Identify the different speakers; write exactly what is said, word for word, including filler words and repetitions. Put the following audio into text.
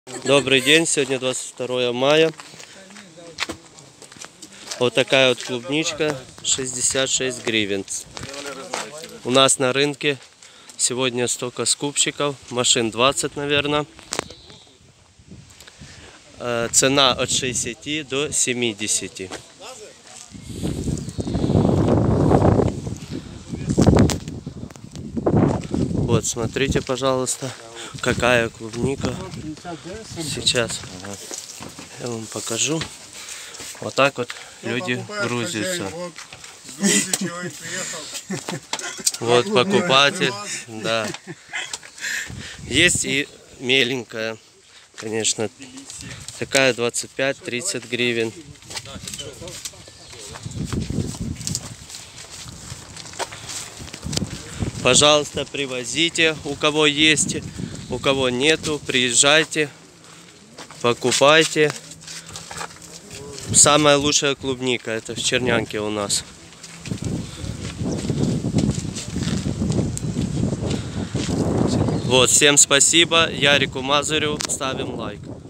Speaker 1: Добрый день, сегодня двадцать второе мая. Вот такая вот клубничка, шестьдесят шесть гривен. У нас на рынке сегодня столько скупщиков, машин двадцать, наверное. Цена от шестидесяти до семидесяти. Вот, смотрите, пожалуйста, какая клубника. Сейчас я вам покажу. Вот так вот люди грузятся. Вот покупатель, да. Есть и меленькая, конечно. Такая двадцать пять — тридцать гривен. Пожалуйста, привозите, у кого есть, у кого нету, приезжайте, покупайте. Самая лучшая клубника, это в Чернянке у нас. Вот, всем спасибо, Ярику Мазырю, ставим лайк.